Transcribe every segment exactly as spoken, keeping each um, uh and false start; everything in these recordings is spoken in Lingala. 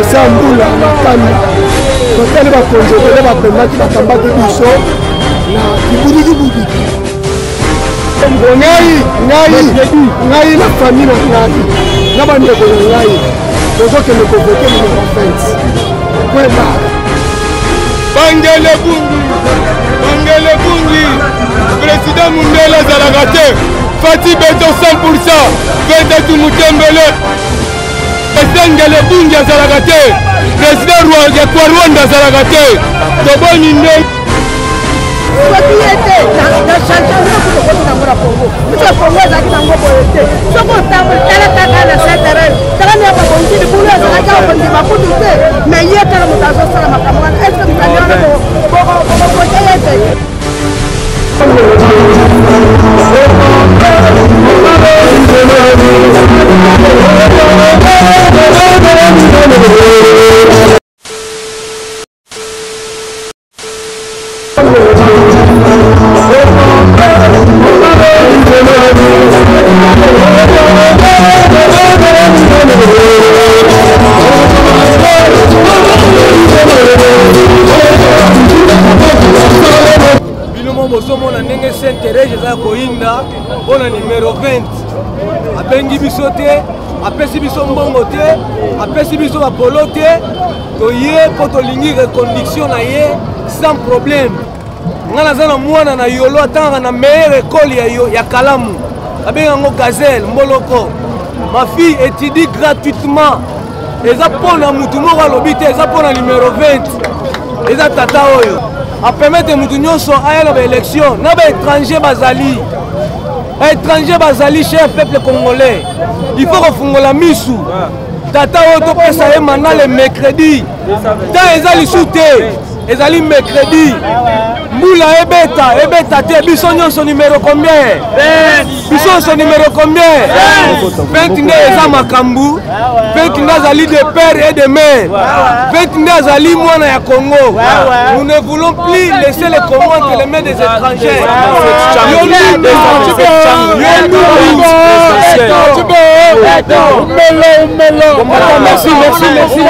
Sambula na kanda totali bakonzekele bapemaki bakambaki biso na kibudikibudi ngai ngai ngai na famille na ngai na bandeko na ngai tozokende kovote numéro vingt kweba Bangele Bungi Bangele Bungi président Mundela azalaka te Fati Beto cent pour cent Vedetu Mutembele Bangele Bungi azalaka te président Rwanda kwa Rwanda azalaka te toboni nde propriété na changement pour le Congo na Congo monsieur Congo ezaki nango boyete soko tango tala kaka na centre tala ne ba bongi de bulu ezalaki okondi bakutu te mais ye kala mutazo sala makambo wana est-ce que mutanyana bo bo bo bo teyete bosomona ndenge Sainte-Thérèse eza koyinda mpona numéro vingt abengi biso te apesi biso mbongo te apesi biso bapolo te toye mpo tolingi reconduction na ye sans problème nga naza na mwana na yolo atangaka na meilleure école ya kalamu abengi yango Gazelle Mboloko ma fille étudie gratuitement eza mpona mutu moko alobi te eza mpona numéro vingt eza tata oyo apermettre mutu nyonso aya na baélection na baétranger bazali baétranger bazali cher peuple congolais il faut kofungola misu tata oyo topesa ye manda le mercredi ta eza lisu te ezali mercredi mbula ebeta ebeta te biso nyonso numéro combien biso nyonso numéro combien vingt nde eza makambu vingt nde azali de père et de mère vingt nde azali mwana ya Congo nous ne voulons plus laisser le Congo entre les mains des étrangers merci merci merci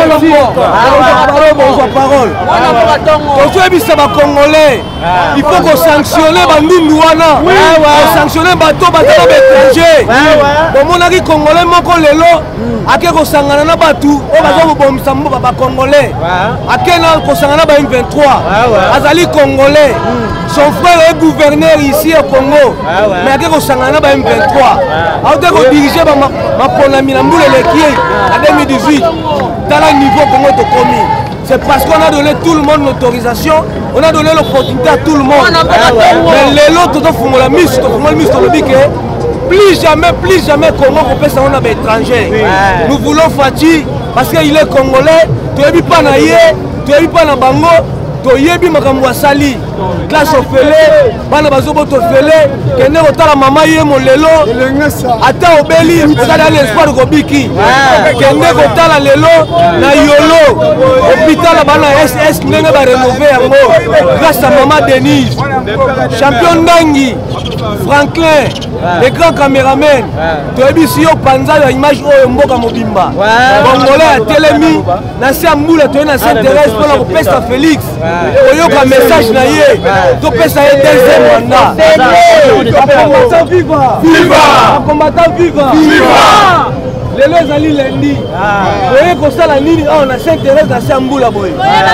parole tozoyebisa bacongolais il faut kosanctionne bandundu wana kosanctionne bato batala baétranger bomonaki congolais moko lelo ake kosangana na batu oyo baza kobomisa mboka bacongolais ake na kosangana ba M vingt-trois azali congolais son frère est gouverneur ici au Congo mais ake kosangana na ba M vingt-trois aote kodirige baponami na mbula eleki na deux mille dix-huit tala niveau Congo tokomi. C'est parce qu'on a donné tout le monde l'autorisation, on a donné l'opportunité à tout le monde. Mais les lots, tout le monde a mis, tout le monde a mis, plus jamais, plus jamais Congo qu'on peut s'en avoir étranger. Nous voulons Fati parce qu'il est congolais, tu n'es pas naïe, tu n'es pas na bango, tu n'es pas na sali. Classe au félé, bana bazobo to félé, kende otala mama ye molelo, ata obeli, osala l'espoir kobiki. Kende kotala lelo na yolo, hôpital bana S S ndenge ba rénover yango grâce à maman Denise. Champion Ndangi, Franklin, les grands caméramens. Toyebi si yo panza ya image oyo mboka mobimba. Congolais a telemi, na Sambula to na Sainte-Thérèse pour la kopesa Félix. Oyoka message na ye. Tu peux ça aider deuxième mandat. Combattant viva! Viva! Combattant viva! Viva! Les lois allient lundi. Vous voyez qu'on ça la ligne, on a Sainte-Thérèse à Samboula boy.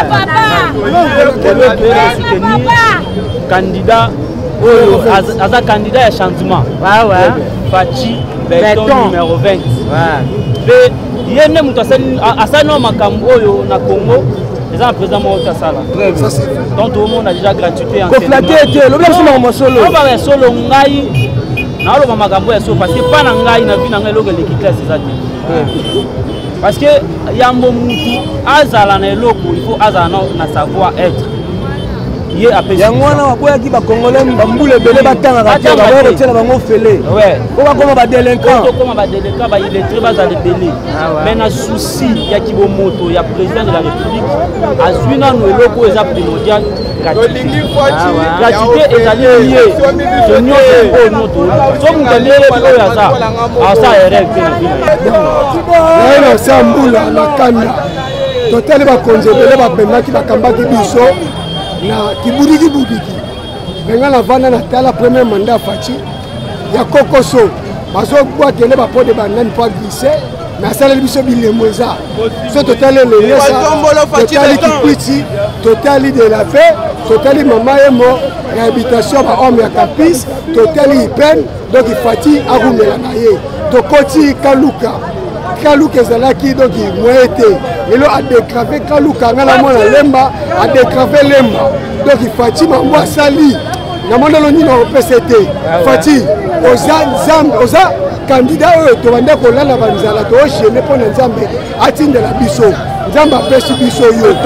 Candidat, Aza candidat à changement. Ouais ouais. Fati Beton numéro vingt. Ouais. Il y a même à ça non makambo yo na Congo. Les gens présents au Tassala. Donc tout le monde a déjà gratuité en fait. Le bien solo solo. On va solo ngai. Na lo mama gambo ya solo parce que pas na ngai na vi na ngai logo l'équipe là c'est ça. Parce que yambo mutu azala na eloko il faut azala na savoir être. Yé appelé. Yango na waboya ki ba congolais bambule belé batanga ka te ba ba tela bango félé. Ouais. Ko ba koma ba délinquant. Ko koma ba délinquant ba il est très bas à délai. Mais na souci ya ki bo moto ya président de la République azwina no eloko eza primordial gratuité. Gratuité ezali lié. Je n'y ai pas noto. So mu tendele ko ya ça. Ah ça est règle na vie. Na Sambula na kanda. totali bakonzi ebele bapemaki bakambaki biso na kibudiki budiki benga na vanda na tala premier mandat ya Faci ya kokoso bazobwakele bapode banani mpo aglise mais asaleli biso bilemo eza so totali elengesa totali kikwiti totali de la fe totali mama ye mo réhabilitation bahome ya Caprice totali ipen donc Faci akumela na ye tokoti kaluka kaluka ezalaki donc moye te lelo adécrave kaluka nga na mwana lemba adécrave lemba donc Faci mambo asali na mondelo nini opesa te Faci oza nzambe oza candidat oyo tobanda kolala banzala tooshene mpo na nzambe atindela biso nzambe apesi biso yo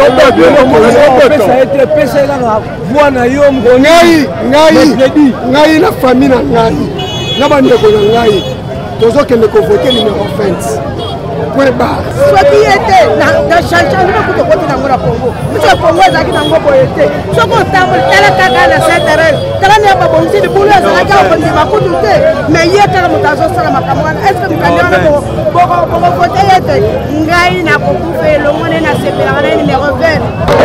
ngai ngai ngai na famille na ngai na bandeko na ngai tozokende kovote numéro vingt point barre soki ye te na changement kuto koti nango na Congo biso Congo ezalaki nango boye te soki otamboli tala kaka na centre tala na babongisi libulu ezalaki akondi bakutu te mais ye kaka moto azosala makambo wana est ce que mokandi wana bokovote ye te ngai nakokufa elongo nde nasepelaka na numéro vingt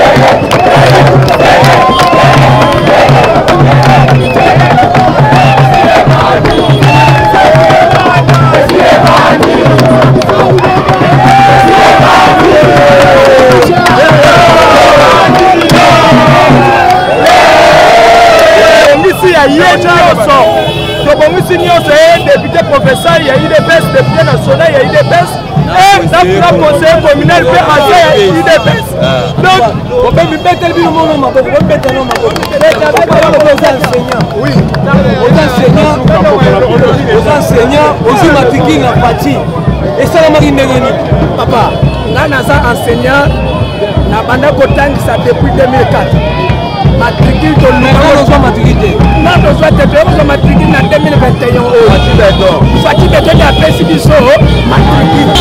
tobongisi nyonso ye député professeur ya I D P S député national ya I D P S et nafuna conseiller communal mpe aza ya I D P S donc obemibeteli bino mono maboko bobeteli no maboko oza enseignant oza enseignant oza enseignant ozwi matricule na Faci esalamaki ndenge nini papa ngai naza enseignant na banda kotangisa depuis deux mille quatre matricule to lukazwa matricule na tozwa te tozwa matricule na deux mille vingt et un oyo Faci beto na apesi biso matricule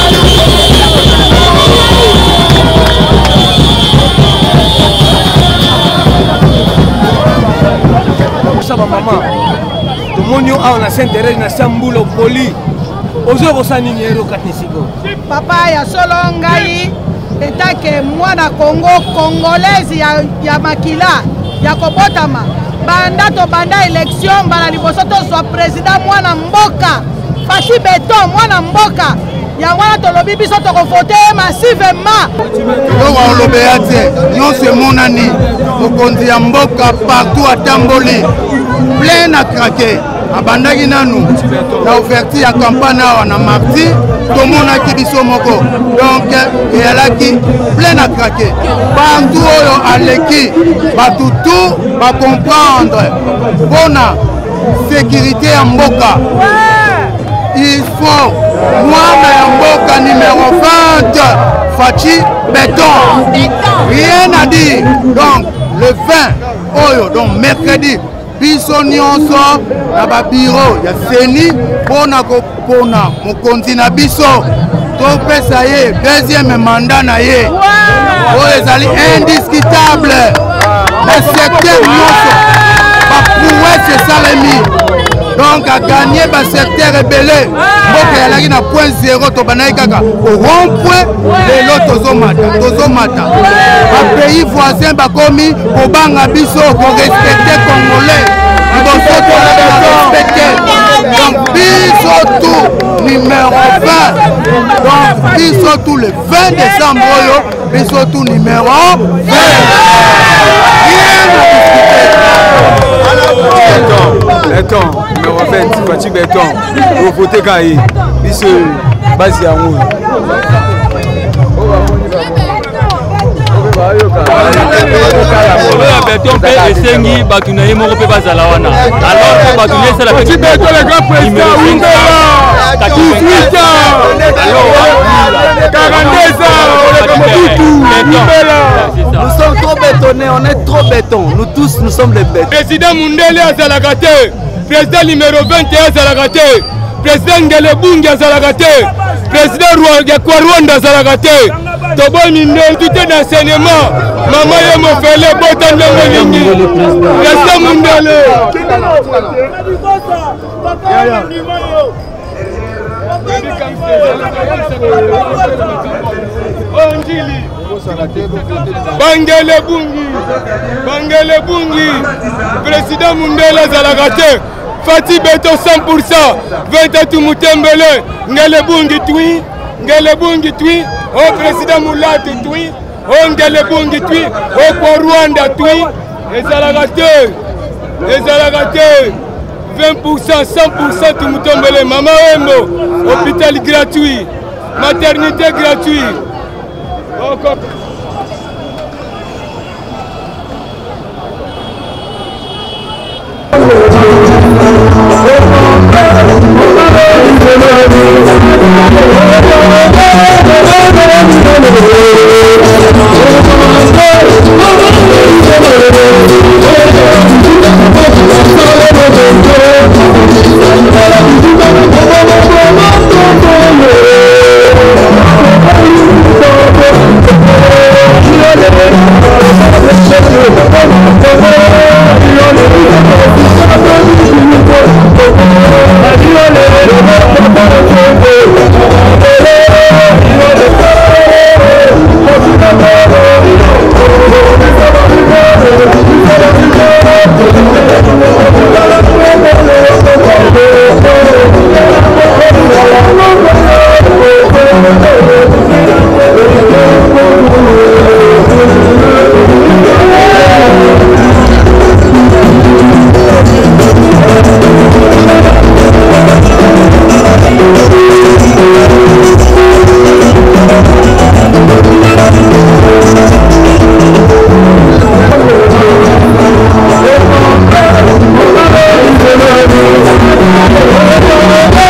saba mama tomoni yo awa na Saint-Thérèse na Sambula poli ozo kosala nini ero katisiko papa ya solo ngai etake mwana Congo congolaise ya, ya makila ya kobotama banda to banda élection mbala liboso tozwa président mwana mboka Faci beto mwana mboka ya wana tolobi biso tokovote massivement oyo olobeya te nyonso emonani mokonzi ya mboka partout atamboli plein na krake abandaki nanu na ouverture ya campagne awa na mardi tomonaki biso moko donc eyalaki plein na krake bantu oyo aleki bato tu bacomprendre mpona sécurité ya mboka il faut mwana ya mboka numéro vingt Faci béton rien à dire donc le vingt oyo donc mercredi biso nyonso na babiro ya seni mpona kopona mokonzi na biso topesa ye deuxième mandat na ye oyo ezali indiscutable na secteur nyonso baprouesse esalemi donc a gagné ba secteur ebele mboka yalaki na point zéro tobandaki kaka rond point lelo tozomata tozomata bapays voisins bakomi kobanga biso korespecte congolais liboso tolaka donc biso tout numéro vingt donc biso tout le vingt décembre oyo biso tout numéro vingt rien à discuter. Béton, numéro vingt, Faci Béton, vous votez quand il biso basi yango. Béton mpe esengi bato na ye moko mpe bazala wana alors mpe bato na esala Faci Béton le grand président Windela dix-huit ans quarante-deux ans nous sommes trop bétonnés, on est trop béton, nous tous nous sommes les bêtes. Président Mundele azalaka te président numéro vingt et un azalaka te président Ngele Bungi azalaka te président Rwanda Rwanda azalaka te toboni ndenge tute na enseignement mama ye mofele bota ndenge nini président Mundele Onjili Bangele Bungi Bangele Bungi Président Mundela Zalagate Fati Beto cent pour cent vingt-deux Mutembele Ngele Bungi Tui Ngele Bungi Tui au Président Moulati Tui au Ngele Bungi Tui au pour Rwanda Tui et Zalagate et Zalagate vingt pour cent, cent pour cent tout Mutembele Mama Wembo hôpital gratuit maternité gratuite. Encore. Oh,